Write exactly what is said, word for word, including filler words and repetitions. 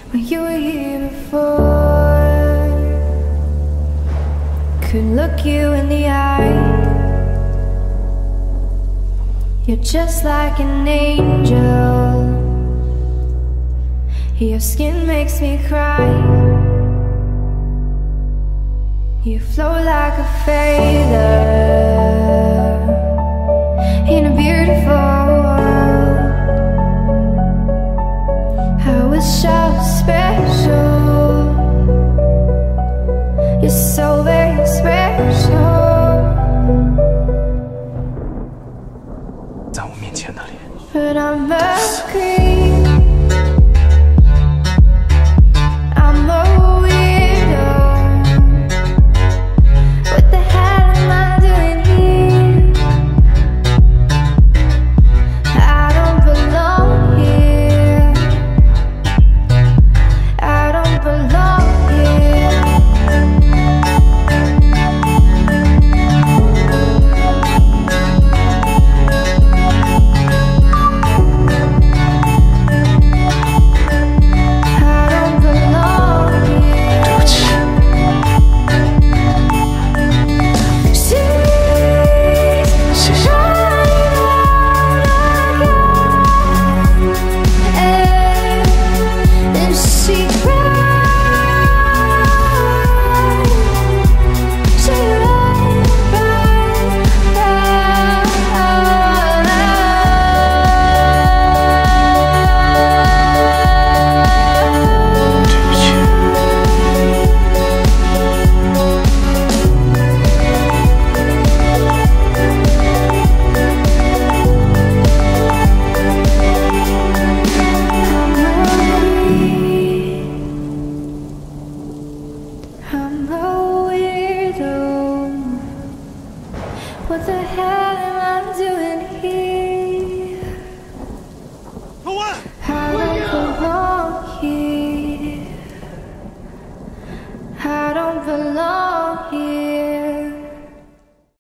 when you were here before. Could look you in the eye. You're just like an angel. Your skin makes me cry. You flow like a feather in a beautiful world. I wish I was special. You're so very special. 在我面前的脸。 But I'm a creep. I'm a weirdo. What the hell am I doing here? I don't belong here. I don't belong here. I'm a weirdo. What the hell am I doing?